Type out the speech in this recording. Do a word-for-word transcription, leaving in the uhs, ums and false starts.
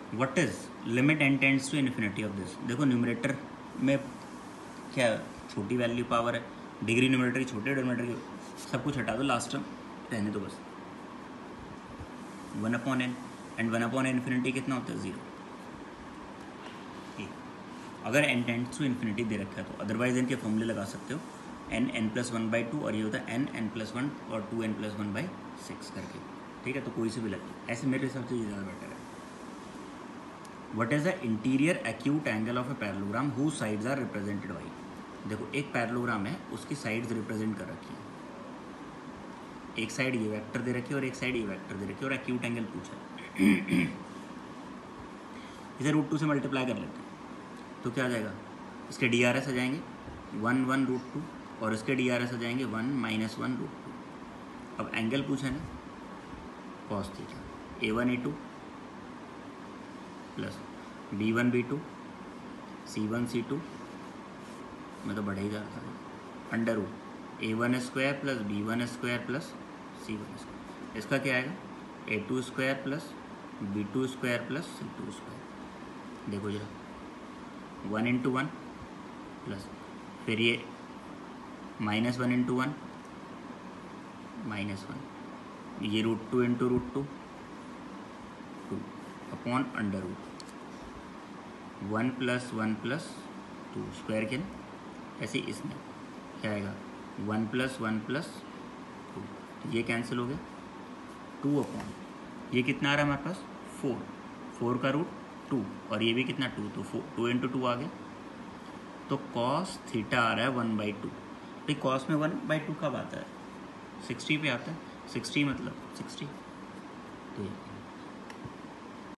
What is limit n tends to infinity of this. देखो numerator में क्या छोटी वैल्यू पावर है, डिग्री न्यूमरेटर की छोटी, डिनोमिनेटर की, सब कुछ हटा दो, लास्ट टर्म रहने दो बस, one upon n, and one upon infinity कितना होता है, ज़ीरो। अगर एन टेंड्स टू इन्फिनिटी दे रखा है तो अदरवाइज इनके फॉर्मूले लगा सकते हो, n n plus one by two, और ये होता है एन एन प्लस वन और two n plus one by six करके, ठीक है। तो कोई से भी लगे, ऐसे मेरे हिसाब से ये ज़्यादा बेटर है। What is the interior acute angle of a parallelogram who sides are represented by. देखो एक पैरेललोग्राम है, उसकी साइड्स रिप्रेजेंट कर रखी है, एक साइड ये वेक्टर दे रखी है और एक साइड ये वेक्टर दे रखी है, और एक्यूट एंगल पूछा है। इसे रूट टू से मल्टीप्लाई कर लेते हैं तो क्या आ जाएगा, इसके डी आर एस आ जाएंगे वन वन रूट टू, और इसके डी आर एस आ जाएंगे one minus one root two. अब एंगल पूछा है ना, cos theta, a one a two plus b one b two c one c two, मैं तो बढ़ा ही जा रहा था, under root a one square plus b one square plus c one square. इसका क्या आएगा, a two square plus b two square plus c two square. देखो जरा, वन इंटू वन प्लस फिर ये minus one into one minus one, ये root two into root two two upon under root one plus one plus two square के ना, ऐसे इसमें क्या आएगा, one plus one plus two, ये कैंसिल हो गया, टू अपॉन ये कितना आ रहा है हमारे पास, फोर, फोर का रूट टू, और ये भी कितना टू, तो फोर, टू इंटू टू आ गया। तो कॉस थीटा आ रहा है वन बाई टू। तो कॉस में वन बाई टू कब आता है, सिक्सटी पे आता है, सिक्सटी मतलब सिक्सटी, तो ये